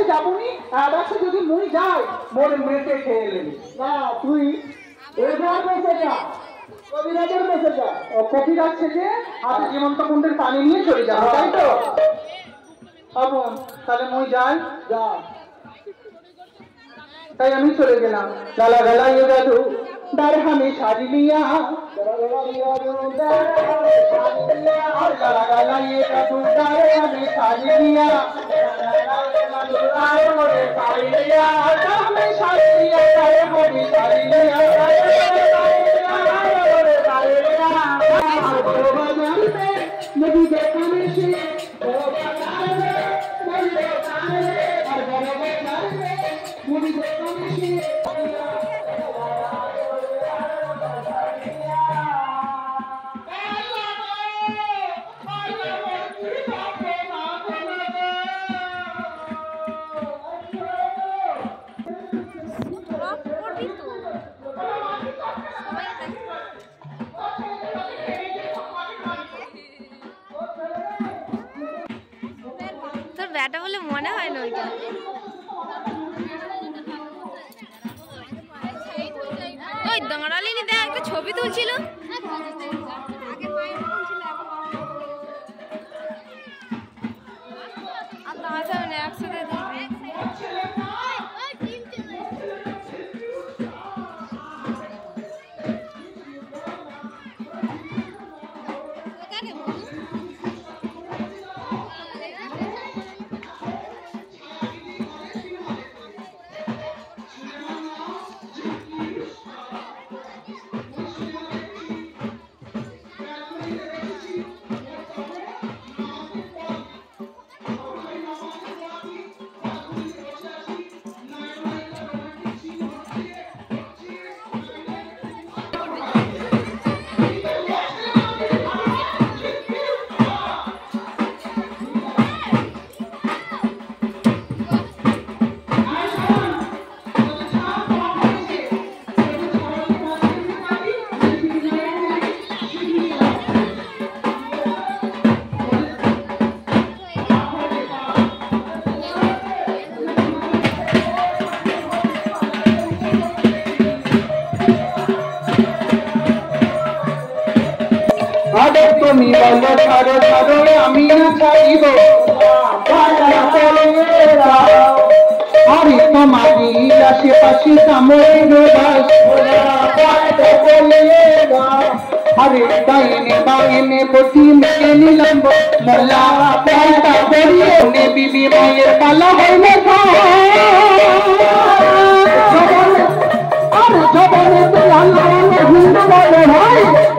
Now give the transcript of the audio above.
অবশ্যই যাবনি। অবশ্যই যদি মুই যাই মোর মেয়েকে খেয়ে নেবি। না তুই এবার বেঁচে যা, কবিরাজের বেঁচে যা। ও কবিরাজ থেকে হাতে জীবন্ত কুণ্ডের পানি নিয়ে চলে যাবো, তাই তো? হবো, তাহলে মুই যাই। যা। তাই আমি চলে গেলাম। গালা গালা ইয়ে দাদু ডার হামি সারি লিয়া, গালা গালা ইয়ে দাদু ডার হামি সারি লিয়া, नदी देखा में से ব্যাটা বলে মনে হয় না ওইটা। ওই দাঁড়ালিনি, দেখ একটা ছবি তুলছিল। আর তাছাড়া না একসাথে আরে তুমি বলো ছাড়ো ছাড়ো আমি না ছাড়িব, আরে তোমারি আশেপাশে কামড়ের বাস, আরে ডাইনে বাইনে বটি মেরে নিলাম মোলা পাল্টা করিয়ে নে বিবি মায়ের পালা হইলে আরে জবানে তো আল্লাহ হিন্দু বলে ভাই।